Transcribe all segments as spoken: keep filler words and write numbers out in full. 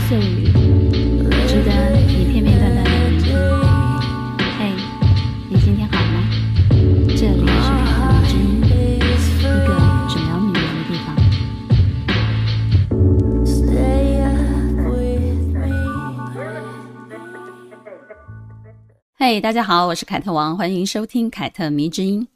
碎语，值得你片片段段的聆听。嘿，你今天好吗？这里是凯特迷之音，一个只聊女人的地方。嘿，大家好，我是凯特王，欢迎收听凯特迷之音。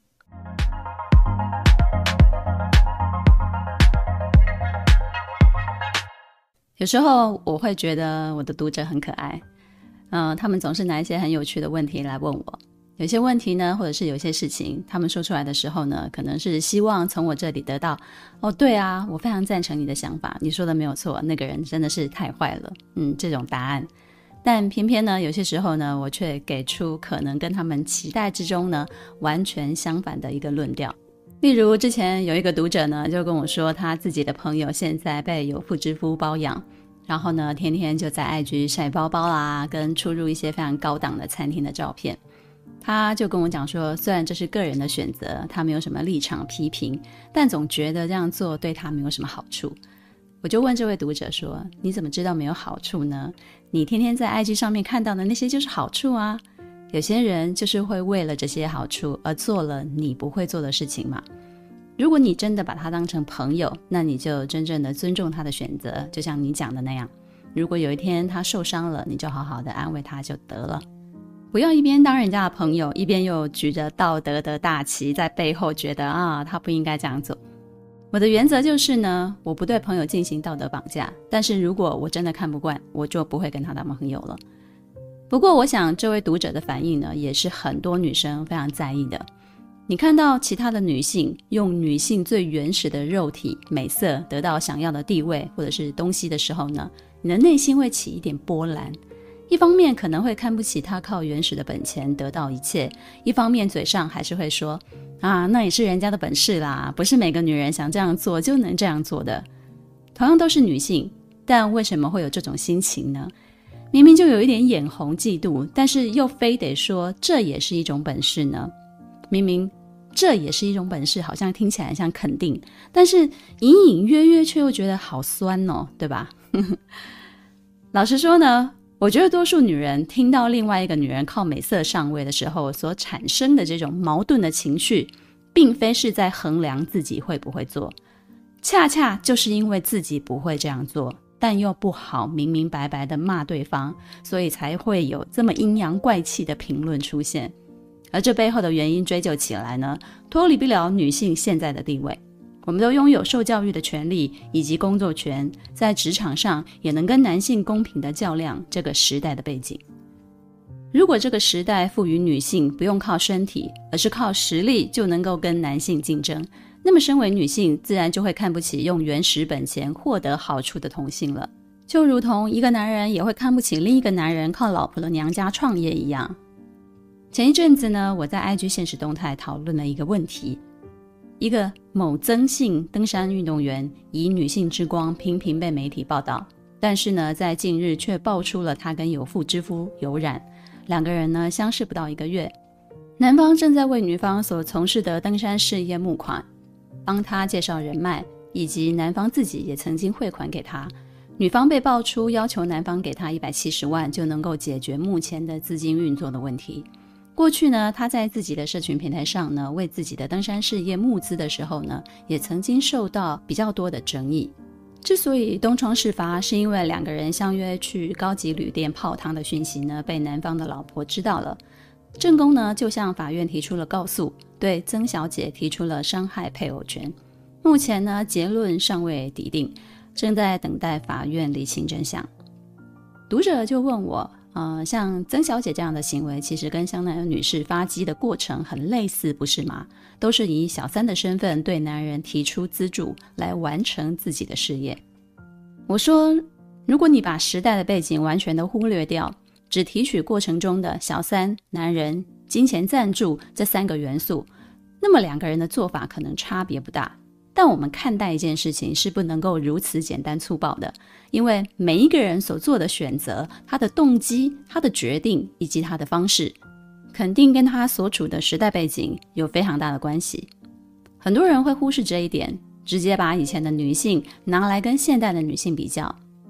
有时候我会觉得我的读者很可爱，嗯、呃，他们总是拿一些很有趣的问题来问我。有些问题呢，或者是有些事情，他们说出来的时候呢，可能是希望从我这里得到，哦，对啊，我非常赞成你的想法，你说的没有错，那个人真的是太坏了，嗯，这种答案。但偏偏呢，有些时候呢，我却给出可能跟他们期待之中呢，完全相反的一个论调。例如之前有一个读者呢就跟我说，他自己的朋友现在被有妇之夫包养，然后呢天天就在 I G 晒包包啦，跟出入一些非常高档的餐厅的照片。他就跟我讲说，虽然这是个人的选择，他没有什么立场批评，但总觉得这样做对他没有什么好处。我就问这位读者说，你怎么知道没有好处呢？你天天在 I G 上面看到的那些就是好处啊。有些人就是会为了这些好处而做了你不会做的事情嘛。如果你真的把他当成朋友，那你就真正的尊重他的选择，就像你讲的那样。如果有一天他受伤了，你就好好的安慰他就得了。不要一边当人家的朋友，一边又举着道德的大旗在背后觉得啊，他不应该这样做。我的原则就是呢，我不对朋友进行道德绑架，但是如果我真的看不惯，我就不会跟他当朋友了。不过我想这位读者的反应呢，也是很多女生非常在意的。你看到其他的女性用女性最原始的肉体美色得到想要的地位或者是东西的时候呢，你的内心会起一点波澜。一方面可能会看不起她靠原始的本钱得到一切，一方面嘴上还是会说啊，那也是人家的本事啦，不是每个女人想这样做就能这样做的。同样都是女性，但为什么会有这种心情呢？明明就有一点眼红嫉妒，但是又非得说这也是一种本事呢？明明这也是一种本事，好像听起来像肯定，但是隐隐约约却又觉得好酸哦，对吧？老实说呢，我觉得多数女人听到另外一个女人靠美色上位的时候所产生的这种矛盾的情绪，并非是在衡量自己会不会做，恰恰就是因为自己不会这样做，但又不好明明白白的骂对方，所以才会有这么阴阳怪气的评论出现。而这背后的原因追究起来呢，脱离不了女性现在的地位。我们都拥有受教育的权利以及工作权，在职场上也能跟男性公平的较量这个时代的背景。如果这个时代赋予女性不用靠身体，而是靠实力就能够跟男性竞争，那么身为女性自然就会看不起用原始本钱获得好处的同性了，就如同一个男人也会看不起另一个男人靠老婆的娘家创业一样。前一阵子呢，我在 I G 限时动态讨论了一个问题，一个某曾姓登山运动员以女性之光频频被媒体报道，但是呢，在近日却爆出了他跟有妇之夫有染，两个人呢相识不到一个月，男方正在为女方所从事的登山事业募款，帮他介绍人脉，以及男方自己也曾经汇款给他。女方被爆出要求男方给他一百七十万就能够解决目前的资金运作的问题。过去呢，他在自己的社群平台上呢，为自己的登山事业募资的时候呢，也曾经受到比较多的争议。之所以东窗事发，是因为两个人相约去高级旅店泡汤的讯息呢，被男方的老婆知道了。正宫呢，就向法院提出了告诉，对曾小姐提出了伤害配偶权。目前呢，结论尚未拟定，正在等待法院厘清真相。读者就问我，呃，像曾小姐这样的行为，其实跟香奈儿女士发迹的过程很类似，不是吗？都是以小三的身份对男人提出资助，来完成自己的事业。我说，如果你把时代的背景完全都忽略掉，只提取过程中的小三、男人、金钱赞助这三个元素，那么两个人的做法可能差别不大。但我们看待一件事情是不能够如此简单粗暴的，因为每一个人所做的选择，他的动机、他的决定以及他的方式，肯定跟他所处的时代背景有非常大的关系。很多人会忽视这一点，直接把以前的女性拿来跟现代的女性比较，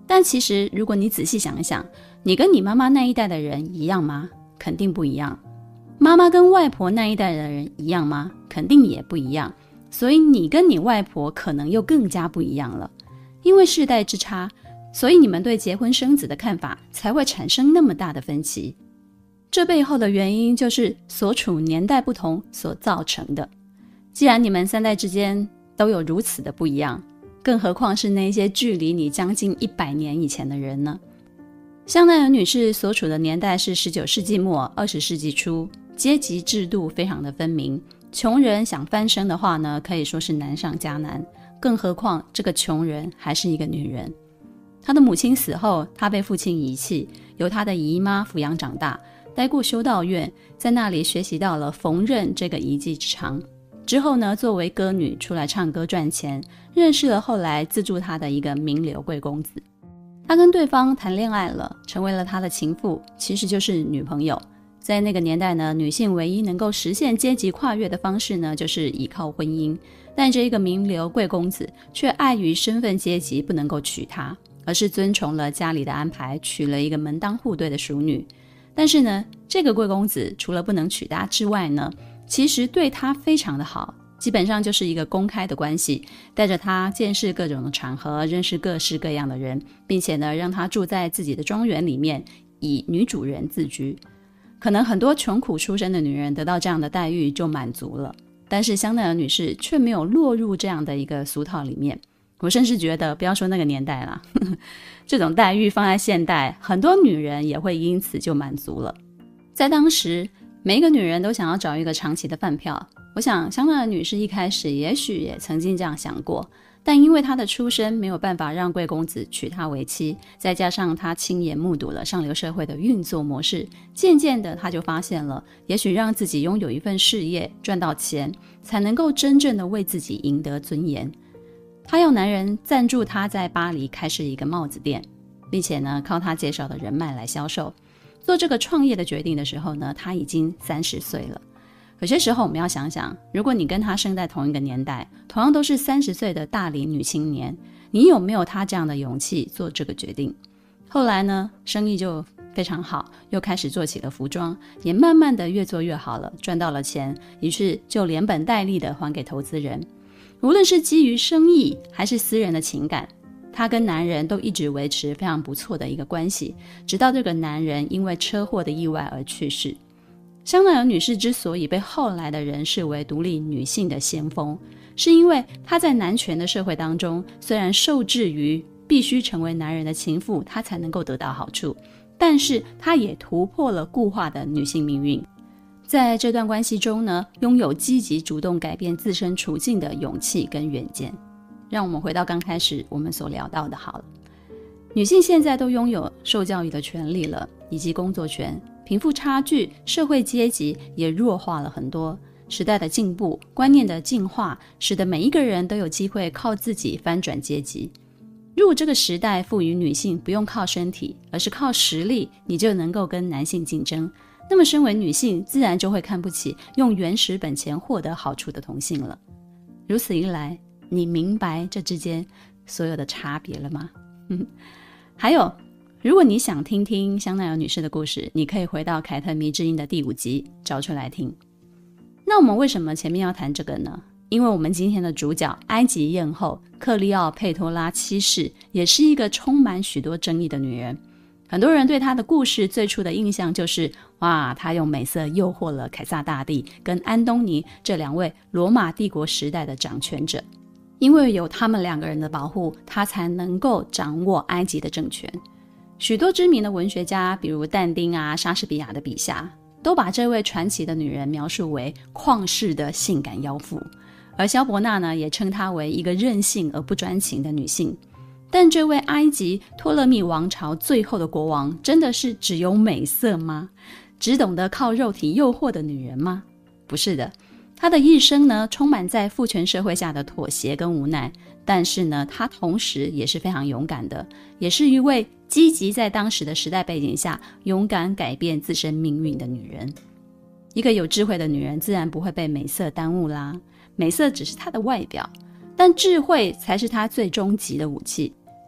但其实如果你仔细想一想，你跟你妈妈那一代的人一样吗？肯定不一样。妈妈跟外婆那一代的人一样吗？肯定也不一样。所以你跟你外婆可能又更加不一样了。因为世代之差，所以你们对结婚生子的看法才会产生那么大的分歧。这背后的原因就是所处年代不同所造成的。既然你们三代之间都有如此的不一样，更何况是那些距离你将近一百年以前的人呢？香奈儿女士所处的年代是十九世纪末二十世纪初，阶级制度非常的分明，穷人想翻身的话呢，可以说是难上加难，更何况这个穷人还是一个女人。她的母亲死后，她被父亲遗弃，由她的姨妈抚养长大，待过修道院，在那里学习到了缝纫这个一技之长。之后呢，作为歌女出来唱歌赚钱，认识了后来资助她的一个名流贵公子。她跟对方谈恋爱了，成为了他的情妇，其实就是女朋友。在那个年代呢，女性唯一能够实现阶级跨越的方式呢，就是依靠婚姻。但这一个名流贵公子却碍于身份阶级不能够娶她，而是遵从了家里的安排，娶了一个门当户对的淑女。但是呢，这个贵公子除了不能娶她之外呢，其实对她非常的好，基本上就是一个公开的关系，带着她见识各种的场合，认识各式各样的人，并且呢，让她住在自己的庄园里面，以女主人自居。可能很多穷苦出身的女人得到这样的待遇就满足了，但是香奈儿女士却没有落入这样的一个俗套里面。我甚至觉得，不要说那个年代啦，呵呵，这种待遇放在现代，很多女人也会因此就满足了。在当时，每一个女人都想要找一个长期的饭票，我想香奈儿女士一开始也许也曾经这样想过，但因为她的出身没有办法让贵公子娶她为妻，再加上她亲眼目睹了上流社会的运作模式，渐渐的她就发现了，也许让自己拥有一份事业，赚到钱，才能够真正的为自己赢得尊严。她要男人赞助她在巴黎开设一个帽子店，并且呢，靠她介绍的人脉来销售。做这个创业的决定的时候呢，她已经三十岁了。有些时候我们要想想，如果你跟她生在同一个年代，同样都是三十岁的大龄女青年，你有没有她这样的勇气做这个决定？后来呢，生意就非常好，又开始做起了服装，也慢慢的越做越好了，赚到了钱，于是就连本带利的还给投资人。无论是基于生意还是私人的情感，她跟男人都一直维持非常不错的一个关系，直到这个男人因为车祸的意外而去世。香奈儿女士之所以被后来的人视为独立女性的先锋，是因为她在男权的社会当中，虽然受制于必须成为男人的情妇，她才能够得到好处，但是她也突破了固化的女性命运。在这段关系中呢，拥有积极主动改变自身处境的勇气跟远见。让我们回到刚开始我们所聊到的好了，女性现在都拥有受教育的权利了，以及工作权，贫富差距、社会阶级也弱化了很多。时代的进步，观念的进化，使得每一个人都有机会靠自己翻转阶级。如果这个时代赋予女性不用靠身体，而是靠实力，你就能够跟男性竞争，那么身为女性自然就会看不起用原始本钱获得好处的同性了。如此一来，你明白这之间所有的差别了吗？还有，如果你想听听香奈儿女士的故事，你可以回到凯特迷之音的第五集找出来听。那我们为什么前面要谈这个呢？因为我们今天的主角埃及艳后克利奥佩托拉七世也是一个充满许多争议的女人。很多人对她的故事最初的印象就是哇，她用美色诱惑了凯撒大帝跟安东尼这两位罗马帝国时代的掌权者，因为有他们两个人的保护，她才能够掌握埃及的政权。许多知名的文学家，比如但丁啊、莎士比亚的笔下，都把这位传奇的女人描述为旷世的性感妖妇，而萧伯纳呢，也称她为一个任性而不专情的女性。但这位埃及托勒密王朝最后的国王，真的是只有美色吗？只懂得靠肉体诱惑的女人吗？不是的，她的一生呢，充满在父权社会下的妥协跟无奈，但是呢，她同时也是非常勇敢的，也是一位积极在当时的时代背景下勇敢改变自身命运的女人。一个有智慧的女人自然不会被美色耽误啦，美色只是她的外表，但智慧才是她最终极的武器。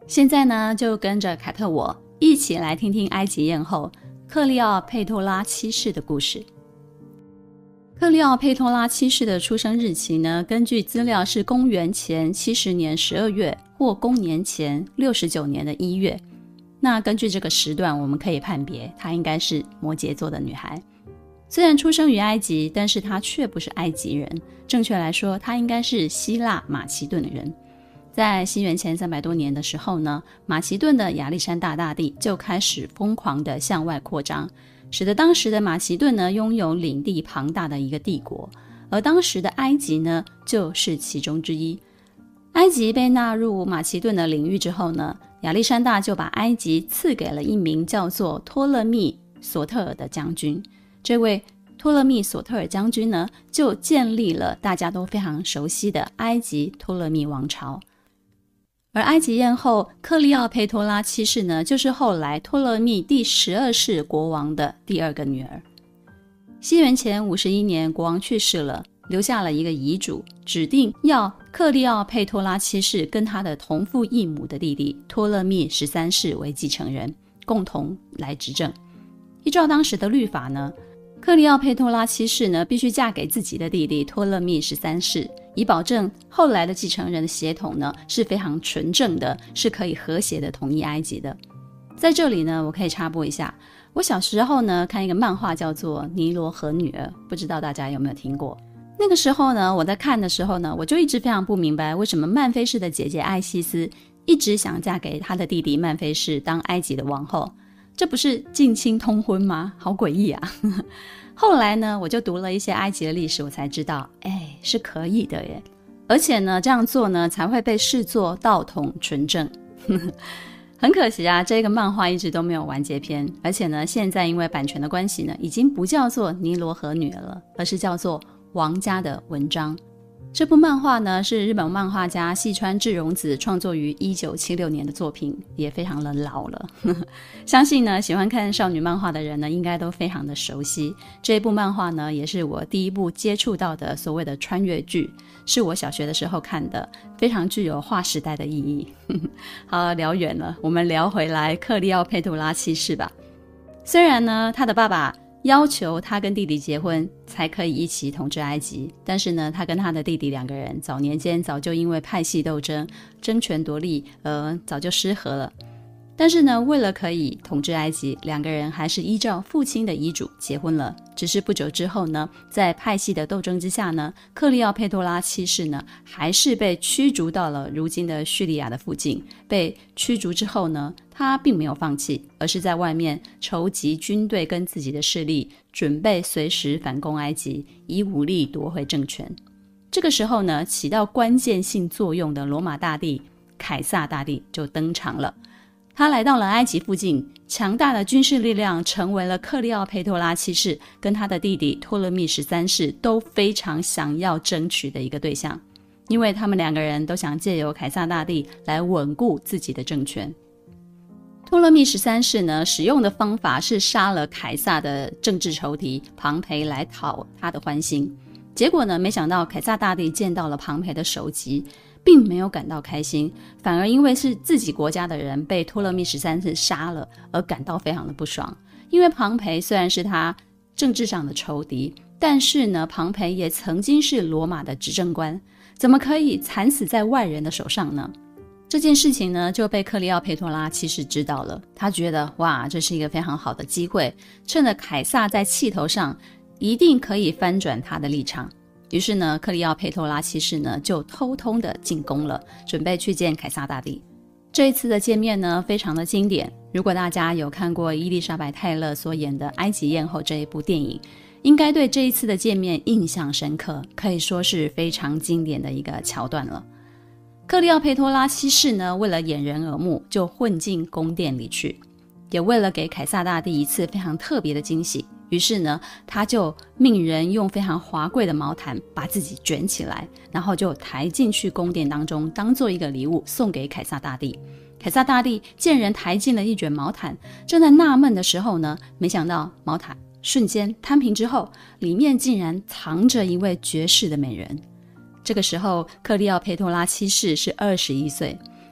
现在呢，就跟着凯特我一起来听听埃及艳后克利奥佩托拉七世的故事。克利奥佩托拉七世的出生日期呢，根据资料是公元前七十年十二月或公元前六十九年的一月。那根据这个时段，我们可以判别她应该是摩羯座的女孩。虽然出生于埃及，但是她却不是埃及人，正确来说，她应该是希腊马其顿的人。在西元前三百多年的时候呢，马其顿的亚历山大大帝就开始疯狂地向外扩张，使得当时的马其顿呢拥有领地庞大的一个帝国，而当时的埃及呢就是其中之一。埃及被纳入马其顿的领域之后呢，亚历山大就把埃及赐给了一名叫做托勒密索特尔的将军。这位托勒密索特尔将军呢，就建立了大家都非常熟悉的埃及托勒密王朝。而埃及艳后克利奥佩托拉七世呢，就是后来托勒密第十二世国王的第二个女儿。西元前五十一年，国王去世了，留下了一个遗嘱，指定要克利奥佩托拉七世跟他的同父异母的弟弟托勒密十三世为继承人，共同来执政。依照当时的律法呢，克利奥佩托拉七世呢必须嫁给自己的弟弟托勒密十三世，以保证后来的继承人的血统呢是非常纯正的，是可以和谐的统一埃及的。在这里呢，我可以插播一下，我小时候呢看一个漫画叫做《尼罗河女儿》，不知道大家有没有听过。那个时候呢，我在看的时候呢，我就一直非常不明白，为什么曼菲士的姐姐艾西斯一直想嫁给她的弟弟曼菲士当埃及的王后，这不是近亲通婚吗？好诡异啊！后来呢，我就读了一些埃及的历史，我才知道，哎，是可以的耶。而且呢，这样做呢，才会被视作道统纯正。很可惜啊，这个漫画一直都没有完结篇，而且呢，现在因为版权的关系呢，已经不叫做尼罗河女儿了，而是叫做王家的文章。这部漫画呢，是日本漫画家细川智荣子创作于一九七六年的作品，也非常的老了。相信呢，喜欢看少女漫画的人呢，应该都非常的熟悉。这一部漫画呢，也是我第一部接触到的所谓的穿越剧，是我小学的时候看的，非常具有划时代的意义。好，聊远了，我们聊回来克利奥佩托拉七世吧。虽然呢，他的爸爸要求他跟弟弟结婚才可以一起统治埃及，但是呢，他跟他的弟弟两个人早年间早就因为派系斗争争权夺利呃，早就失和了。但是呢，为了可以统治埃及，两个人还是依照父亲的遗嘱结婚了。只是不久之后呢，在派系的斗争之下呢，克利奥佩托拉七世呢，还是被驱逐到了如今的叙利亚的附近。被驱逐之后呢，他并没有放弃，而是在外面筹集军队跟自己的势力，准备随时反攻埃及，以武力夺回政权。这个时候呢，起到关键性作用的罗马大帝凯撒大帝就登场了。他来到了埃及附近，强大的军事力量成为了克利奥佩托拉七世跟他的弟弟托勒密十三世都非常想要争取的一个对象，因为他们两个人都想借由凯撒大帝来稳固自己的政权。托勒密十三世呢，使用的方法是杀了凯撒的政治仇敌庞培来讨他的欢心。结果呢，没想到凯撒大帝见到了庞培的首级，并没有感到开心，反而因为是自己国家的人被托勒密十三世杀了而感到非常的不爽。因为庞培虽然是他政治上的仇敌，但是呢，庞培也曾经是罗马的执政官，怎么可以惨死在外人的手上呢？这件事情呢，就被克利奥佩托拉七世知道了。他觉得哇，这是一个非常好的机会，趁着凯撒在气头上，一定可以翻转他的立场。于是呢，克利奥佩托拉七世呢就偷偷的进宫了，准备去见凯撒大帝。这一次的见面呢，非常的经典。如果大家有看过伊丽莎白泰勒所演的《埃及艳后》这一部电影，应该对这一次的见面印象深刻，可以说是非常经典的一个桥段了。克利奥佩托拉七世呢，为了掩人耳目，就混进宫殿里去，也为了给凯撒大帝一次非常特别的惊喜，于是呢，他就命人用非常华贵的毛毯把自己卷起来，然后就抬进去宫殿当中，当做一个礼物送给凯撒大帝。凯撒大帝见人抬进了一卷毛毯，正在纳闷的时候呢，没想到毛毯瞬间摊平之后，里面竟然藏着一位绝世的美人。这个时候，克利奥佩托拉七世是二十一岁，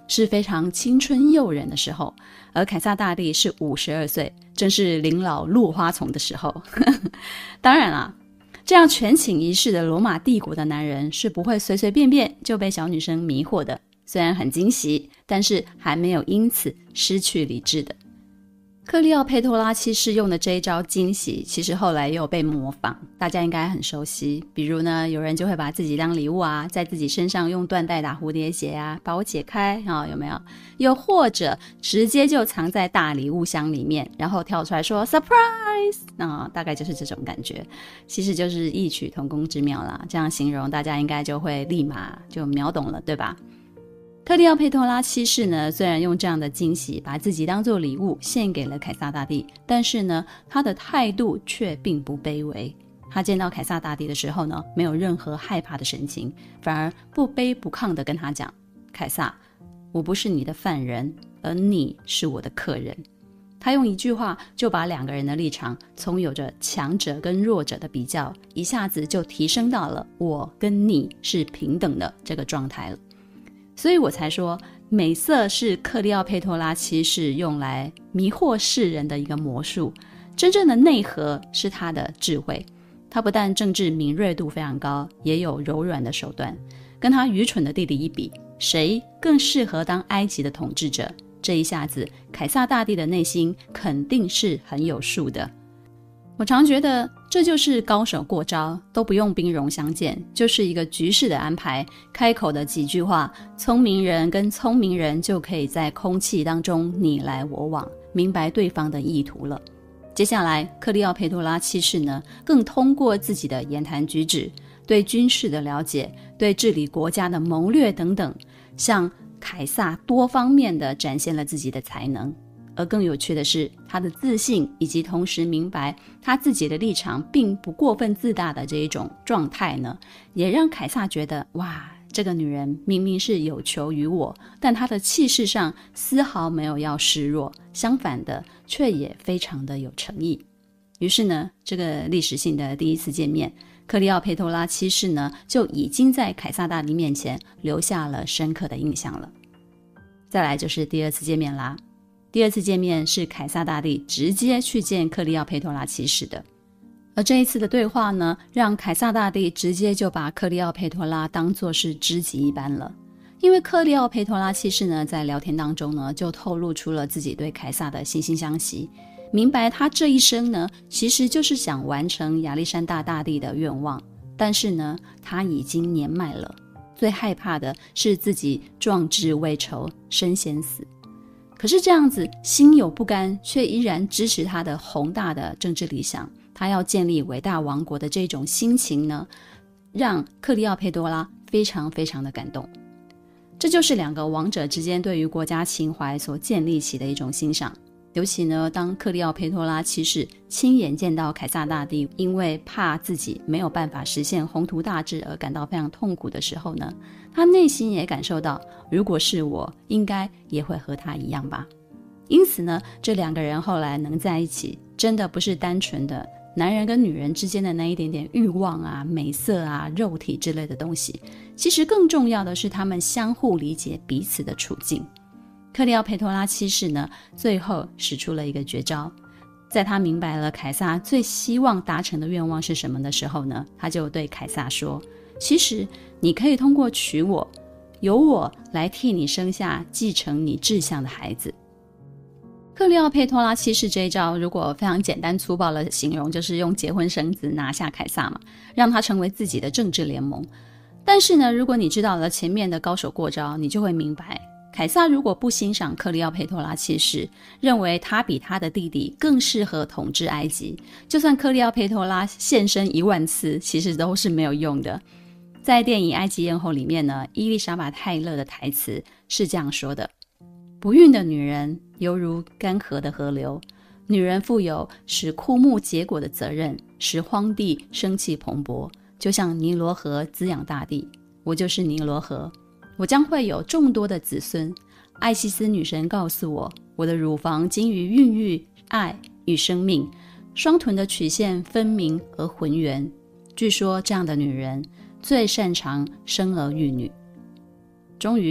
是非常青春诱人的时候，而凯撒大帝是五十二岁，正是临老落花丛的时候。当然啦，这样权倾一世的罗马帝国的男人是不会随随便便就被小女生迷惑的，虽然很惊喜，但是还没有因此失去理智的。克利奥佩托拉七世用的这一招惊喜，其实后来也有被模仿，大家应该很熟悉。比如呢，有人就会把自己当礼物啊，在自己身上用缎带打蝴蝶结啊，把我解开啊、哦，有没有？又或者直接就藏在大礼物箱里面，然后跳出来说 surprise 啊、哦，大概就是这种感觉。其实就是异曲同工之妙啦，这样形容大家应该就会立马就秒懂了，对吧？克利奥佩托拉七世呢，虽然用这样的惊喜把自己当作礼物献给了凯撒大帝，但是呢，他的态度却并不卑微。他见到凯撒大帝的时候呢，没有任何害怕的神情，反而不卑不亢地跟他讲：凯撒，我不是你的犯人，而你是我的客人。他用一句话就把两个人的立场从有着强者跟弱者的比较，一下子就提升到了我跟你是平等的这个状态了。所以我才说，美色是克利奥佩托拉七世用来迷惑世人的一个魔术，真正的内核是他的智慧。他不但政治敏锐度非常高，也有柔软的手段。跟他愚蠢的弟弟一比，谁更适合当埃及的统治者？这一下子，凯撒大帝的内心肯定是很有数的。我常觉得这就是高手过招，都不用兵戎相见，就是一个局势的安排，开口的几句话，聪明人跟聪明人就可以在空气当中你来我往，明白对方的意图了。接下来克利奥佩托拉七世呢，更通过自己的言谈举止，对军事的了解，对治理国家的谋略等等，向凯撒多方面的展现了自己的才能。而更有趣的是，他的自信以及同时明白他自己的立场并不过分自大的这一种状态呢，也让凯撒觉得，哇，这个女人明明是有求于我，但她的气势上丝毫没有要示弱，相反的却也非常的有诚意。于是呢，这个历史性的第一次见面，克利奥佩托拉七世呢就已经在凯撒大帝面前留下了深刻的印象了。再来就是第二次见面啦。第二次见面是凯撒大帝直接去见克利奥佩托拉七世的，而这一次的对话呢，让凯撒大帝直接就把克利奥佩托拉当作是知己一般了。因为克利奥佩托拉七世呢，在聊天当中呢，就透露出了自己对凯撒的惺惺相惜，明白他这一生呢，其实就是想完成亚历山大大帝的愿望，但是呢，他已经年迈了，最害怕的是自己壮志未酬，身先死。可是这样子心有不甘，却依然支持他的宏大的政治理想，他要建立伟大王国的这种心情呢，让克利奥佩托拉非常非常的感动。这就是两个王者之间对于国家情怀所建立起的一种欣赏。尤其呢，当克利奥佩托拉七世亲眼见到凯撒大帝因为怕自己没有办法实现宏图大志而感到非常痛苦的时候呢，他内心也感受到，如果是我，应该也会和他一样吧。因此呢，这两个人后来能在一起，真的不是单纯的男人跟女人之间的那一点点欲望啊、美色啊、肉体之类的东西，其实更重要的是他们相互理解彼此的处境。克利奥佩托拉七世呢，最后使出了一个绝招。在他明白了凯撒最希望达成的愿望是什么的时候呢，他就对凯撒说，其实你可以通过娶我，由我来替你生下继承你志向的孩子。克利奥佩托拉七世这一招，如果非常简单粗暴的形容，就是用结婚生子拿下凯撒嘛，让他成为自己的政治联盟。但是呢，如果你知道了前面的高手过招，你就会明白，凯撒如果不欣赏克利奥佩托拉七世，认为他比他的弟弟更适合统治埃及，就算克利奥佩托拉现身一万次，其实都是没有用的。在电影《埃及艳后》里面呢，伊丽莎白泰勒的台词是这样说的，不孕的女人犹如干涸的河流，女人负有使枯木结果的责任，使荒地生气蓬勃，就像尼罗河滋养大地。我就是尼罗河，我将会有众多的子孙。艾西斯女神告诉我，我的乳房精于孕育爱与生命，双臀的曲线分明而浑圆。据说这样的女人最擅长生儿育女。终于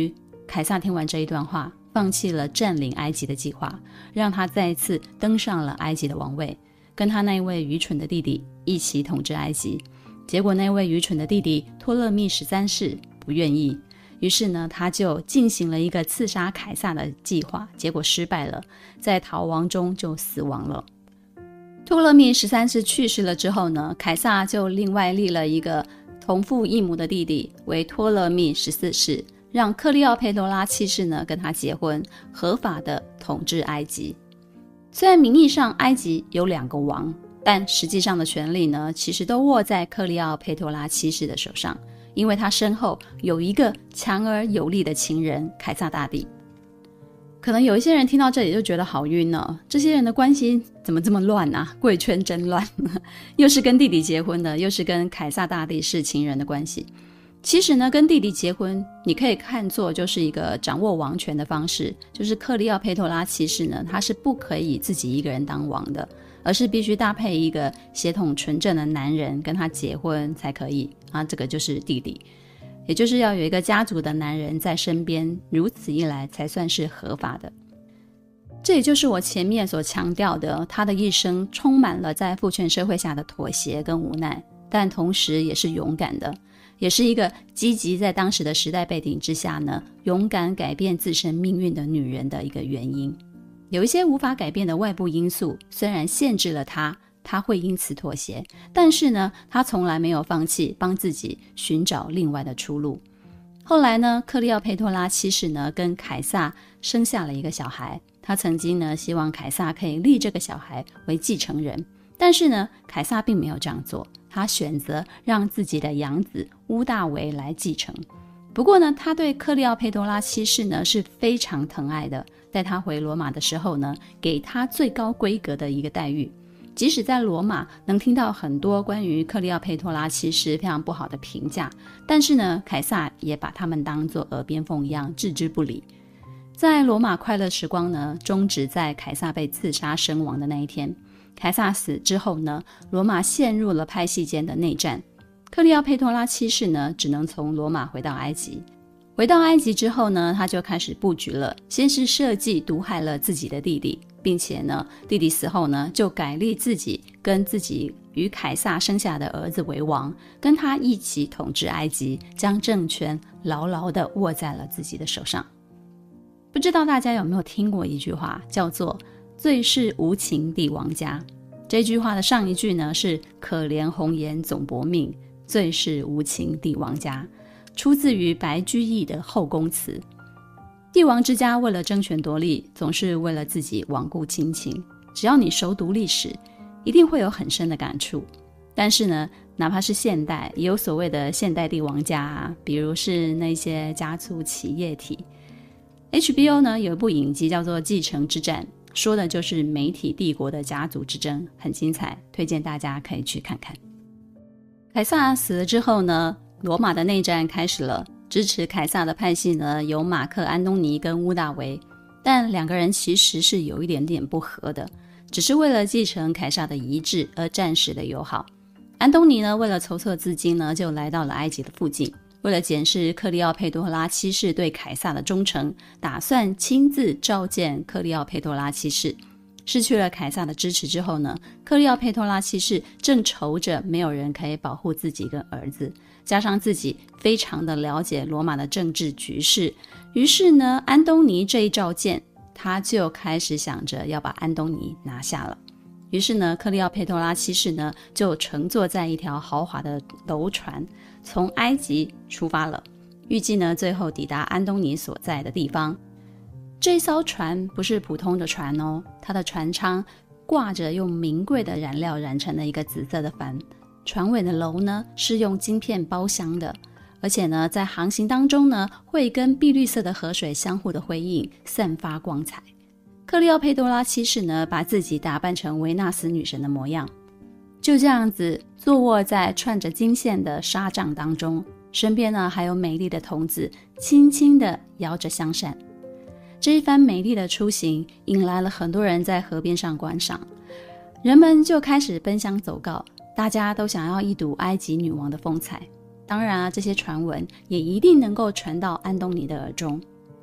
凯撒听完这一段话，放弃了占领埃及的计划，让他再次登上了埃及的王位，跟他那位愚蠢的弟弟一起统治埃及。结果那位愚蠢的弟弟托勒密十三世不愿意，于是呢，他就进行了一个刺杀凯撒的计划，结果失败了，在逃亡中就死亡了。托勒密十三世去世了之后呢，凯撒就另外立了一个同父异母的弟弟为托勒密十四世，让克利奥佩托拉七世呢跟他结婚，合法的统治埃及。虽然名义上埃及有两个王，但实际上的权力呢，其实都握在克利奥佩托拉七世的手上，因为他身后有一个强而有力的情人凯撒大帝。可能有一些人听到这里就觉得好晕哦，这些人的关系怎么这么乱啊？贵圈真乱，又是跟弟弟结婚的，又是跟凯撒大帝是情人的关系。其实呢，跟弟弟结婚，你可以看作就是一个掌握王权的方式，就是克利奥佩托拉七世呢，他是不可以自己一个人当王的，而是必须搭配一个血统纯正的男人跟他结婚才可以啊，这个就是弟弟。也就是要有一个家族的男人在身边，如此一来才算是合法的。这也就是我前面所强调的，他的一生充满了在父权社会下的妥协跟无奈，但同时也是勇敢的，也是一个积极在当时的时代背景之下呢，勇敢改变自身命运的女人的一个原因。有一些无法改变的外部因素，虽然限制了他，他会因此妥协，但是呢，他从来没有放弃帮自己寻找另外的出路。后来呢，克利奥佩托拉七世呢跟凯撒生下了一个小孩，他曾经呢希望凯撒可以立这个小孩为继承人，但是呢，凯撒并没有这样做，他选择让自己的养子屋大维来继承。不过呢，他对克利奥佩托拉七世呢是非常疼爱的，带他回罗马的时候呢，给他最高规格的一个待遇。即使在罗马能听到很多关于克利奥佩托拉七世非常不好的评价，但是呢，凯撒也把他们当作耳边风一样置之不理。在罗马快乐时光呢，终止在凯撒被刺杀身亡的那一天。凯撒死之后呢，罗马陷入了派系间的内战。克利奥佩托拉七世呢，只能从罗马回到埃及。回到埃及之后呢，他就开始布局了，先是设计毒害了自己的弟弟，并且呢，弟弟死后呢，就改立自己跟自己与凯撒生下的儿子为王，跟他一起统治埃及，将政权牢牢地握在了自己的手上。不知道大家有没有听过一句话，叫做最是无情帝王家。这句话的上一句呢是可怜红颜总薄命，最是无情帝王家，出自于白居易的后宫词。帝王之家为了争权夺利，总是为了自己罔顾亲情。只要你熟读历史，一定会有很深的感触。但是呢，哪怕是现代，也有所谓的现代帝王家啊，比如是那些家族企业体。H B O 呢有一部影集叫做《继承之战》，说的就是媒体帝国的家族之争，很精彩，推荐大家可以去看看。凯撒死了之后呢，罗马的内战开始了。支持凯撒的派系呢，有马克安东尼跟屋大维，但两个人其实是有一点点不合的，只是为了继承凯撒的遗志而暂时的友好。安东尼呢，为了筹措资金呢，就来到了埃及的附近，为了检视克利奥佩托拉七世对凯撒的忠诚，打算亲自召见克利奥佩托拉七世。失去了凯撒的支持之后呢，克利奥佩托拉七世正愁着没有人可以保护自己跟儿子，加上自己非常的了解罗马的政治局势，于是呢，安东尼这一召见，他就开始想着要把安东尼拿下了。于是呢，克利奥佩托拉七世呢就乘坐在一条豪华的楼船，从埃及出发了，预计呢最后抵达安东尼所在的地方。这艘船不是普通的船哦，它的船舱挂着用名贵的燃料染成的一个紫色的帆，船尾的楼呢是用晶片包厢的，而且呢在航行当中呢会跟碧绿色的河水相互的辉映，散发光彩。克利奥佩托拉七世呢把自己打扮成维纳斯女神的模样，就这样子坐卧在串着金线的纱帐当中，身边呢还有美丽的童子轻轻地摇着香扇。这一番美丽的出行引来了很多人在河边上观赏，人们就开始奔相走告，大家都想要一睹埃及女王的风采。当然啊，这些传闻也一定能够传到安东尼的耳中。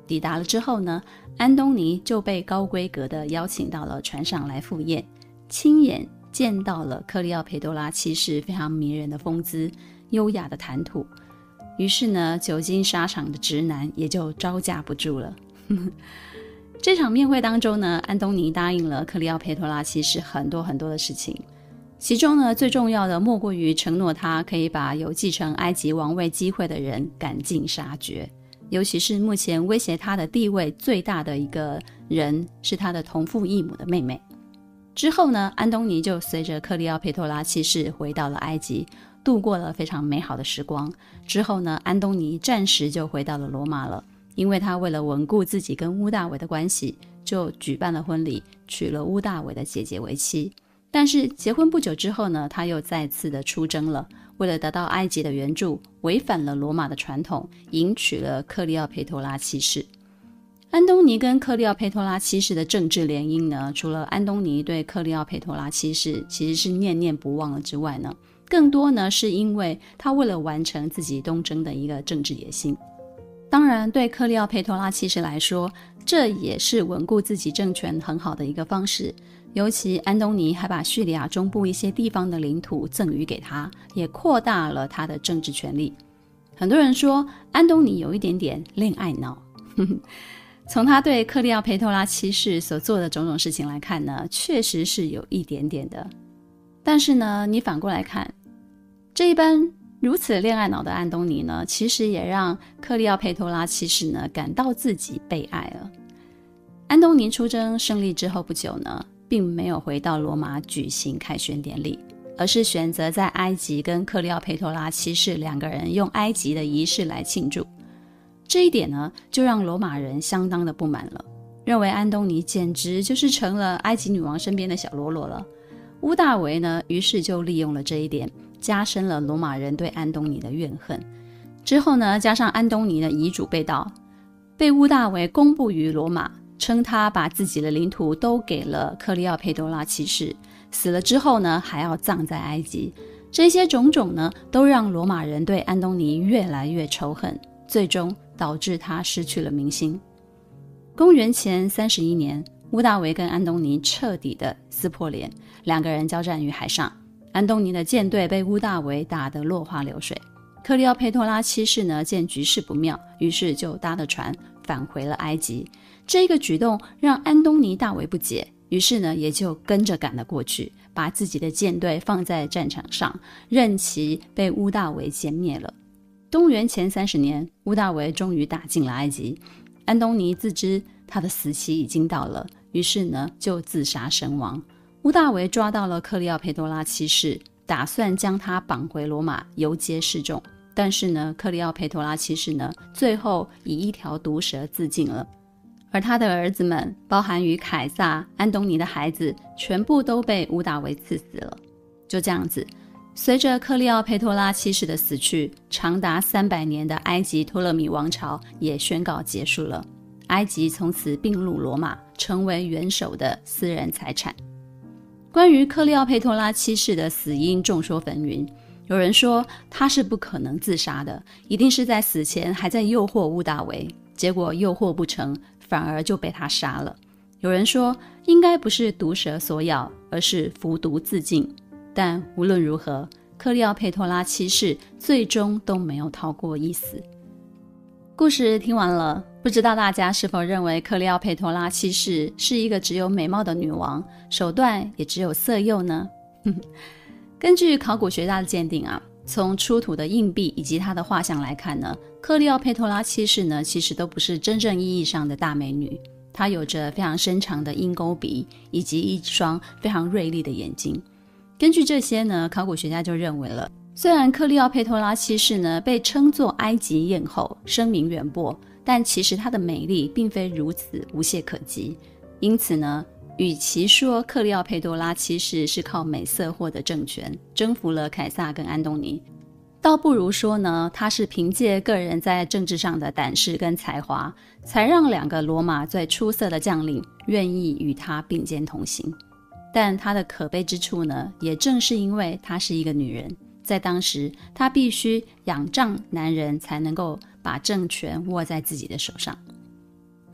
抵达了之后呢，安东尼就被高规格的邀请到了船上来赴宴，亲眼见到了克利奥佩多拉七世非常迷人的风姿、优雅的谈吐。于是呢，久经沙场的直男也就招架不住了。这场宴会当中呢，安东尼答应了克利奥佩托拉七世很多很多的事情，其中呢，最重要的莫过于承诺他可以把有继承埃及王位机会的人赶尽杀绝，尤其是目前威胁他的地位最大的一个人是他的同父异母的妹妹。之后呢，安东尼就随着克利奥佩托拉七世回到了埃及，度过了非常美好的时光。之后呢，安东尼暂时就回到了罗马了，因为他为了稳固自己跟乌大维的关系，就举办了婚礼，娶了乌大维的姐姐为妻。但是结婚不久之后呢，他又再次的出征了，为了得到埃及的援助，违反了罗马的传统，迎娶了克利奥佩托拉七世。安东尼跟克利奥佩托拉七世的政治联姻呢，除了安东尼对克利奥佩托拉七世其实是念念不忘了之外呢，更多呢是因为他为了完成自己东征的一个政治野心。当然对克利奥佩托拉七世来说，这也是稳固自己政权很好的一个方式。尤其安东尼还把叙利亚中部一些地方的领土赠予给他，也扩大了他的政治权力。很多人说安东尼有一点点恋爱脑，从他对克利奥佩托拉七世所做的种种事情来看呢，确实是有一点点的。但是呢，你反过来看，这一般如此恋爱脑的安东尼呢，其实也让克利奥佩托拉七世呢感到自己被爱了。安东尼出征胜利之后不久呢，并没有回到罗马举行凯旋典礼，而是选择在埃及跟克利奥佩托拉七世两个人用埃及的仪式来庆祝。这一点呢，就让罗马人相当的不满了，认为安东尼简直就是成了埃及女王身边的小喽啰了。乌大维呢，于是就利用了这一点，加深了罗马人对安东尼的怨恨。之后呢，加上安东尼的遗嘱被盗，被乌大维公布于罗马，称他把自己的领土都给了克利奥佩多拉七世，死了之后呢，还要葬在埃及。这些种种呢，都让罗马人对安东尼越来越仇恨，最终导致他失去了民心。公元前三十一年，乌大维跟安东尼彻底的撕破脸，两个人交战于海上。安东尼的舰队被乌大维打得落花流水。克利奥佩托拉七世呢，见局势不妙，于是就搭了船返回了埃及。这个举动让安东尼大为不解，于是呢，也就跟着赶了过去，把自己的舰队放在战场上，任其被乌大维歼灭了。公元前三十年，乌大维终于打进了埃及。安东尼自知他的死期已经到了，于是呢，就自杀身亡。乌大维抓到了克利奥佩多拉七世，打算将他绑回罗马游街示众。但是呢，克利奥佩托拉七世呢，最后以一条毒蛇自尽了。而他的儿子们，包含于凯撒、安东尼的孩子，全部都被乌大维刺死了。就这样子，随着克利奥佩托拉七世的死去，长达三百年的埃及托勒密王朝也宣告结束了。埃及从此并入罗马，成为元首的私人财产。关于克利奥佩托拉七世的死因众说纷纭，有人说他是不可能自杀的，一定是在死前还在诱惑乌大维，结果诱惑不成，反而就被他杀了。有人说应该不是毒蛇所咬，而是服毒自尽。但无论如何，克利奥佩托拉七世最终都没有逃过一死。故事听完了，不知道大家是否认为克利奥佩托拉七世是一个只有美貌的女王，手段也只有色诱呢？根据考古学家的鉴定啊，从出土的硬币以及她的画像来看呢，克利奥佩托拉七世呢，其实都不是真正意义上的大美女。她有着非常深长的鹰钩鼻，以及一双非常锐利的眼睛。根据这些呢，考古学家就认为了，虽然克利奥佩托拉七世呢被称作埃及艳后，声名远播，但其实她的美丽并非如此无懈可击。因此呢，与其说克利奥佩多拉七世是靠美色获得政权，征服了凯撒跟安东尼，倒不如说呢，她是凭借个人在政治上的胆识跟才华，才让两个罗马最出色的将领愿意与她并肩同行。但她的可悲之处呢，也正是因为她是一个女人，在当时她必须仰仗男人才能够把政权握在自己的手上。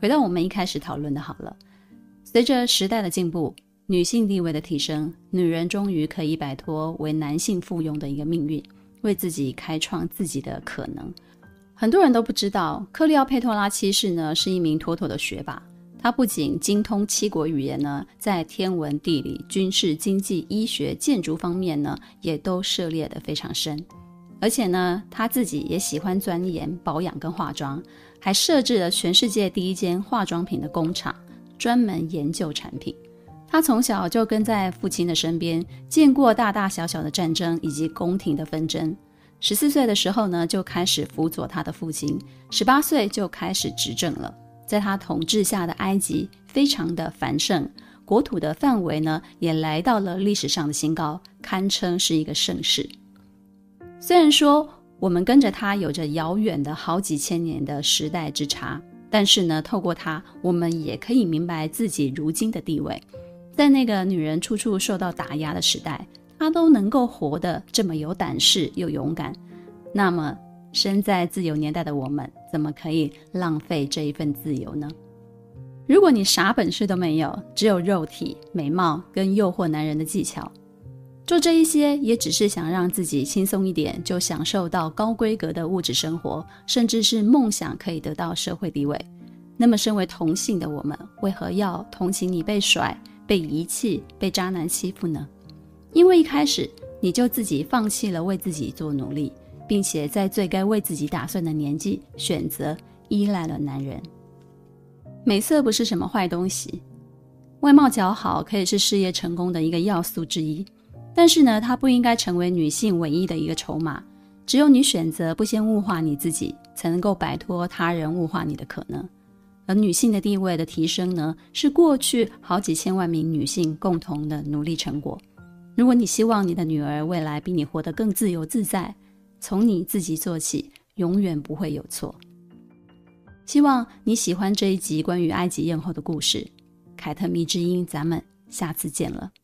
回到我们一开始讨论的好了，随着时代的进步，女性地位的提升，女人终于可以摆脱为男性附庸的一个命运，为自己开创自己的可能。很多人都不知道，克利奥佩托拉七世呢是一名妥妥的学霸，他不仅精通七国语言呢，在天文、地理、军事、经济、医学、建筑方面呢，也都涉猎得非常深。而且呢，他自己也喜欢钻研保养跟化妆，还设置了全世界第一间化妆品的工厂，专门研究产品。他从小就跟在父亲的身边，见过大大小小的战争以及宫廷的纷争。十四岁的时候呢，就开始辅佐他的父亲，十八岁就开始执政了。在他统治下的埃及非常的繁盛，国土的范围呢也来到了历史上的新高，堪称是一个盛世。虽然说我们跟着他有着遥远的好几千年的时代之差，但是呢，透过他，我们也可以明白自己如今的地位。在那个女人处处受到打压的时代，她都能够活得这么有胆识又勇敢，那么身在自由年代的我们，怎么可以浪费这一份自由呢？如果你啥本事都没有，只有肉体、美貌跟诱惑男人的技巧，做这一些也只是想让自己轻松一点，就享受到高规格的物质生活，甚至是梦想可以得到社会地位，那么身为同性的我们，为何要同情你被甩、被遗弃、被渣男欺负呢？因为一开始你就自己放弃了为自己做努力，并且在最该为自己打算的年纪选择依赖了男人。美色不是什么坏东西，外貌姣好可以是事业成功的一个要素之一，但是呢，它不应该成为女性唯一的一个筹码。只有你选择不先物化你自己，才能够摆脱他人物化你的可能。而女性的地位的提升呢，是过去好几千万名女性共同的努力成果。如果你希望你的女儿未来比你活得更自由自在，从你自己做起，永远不会有错。希望你喜欢这一集关于埃及艳后的故事。凯特迷之音，咱们下次见了。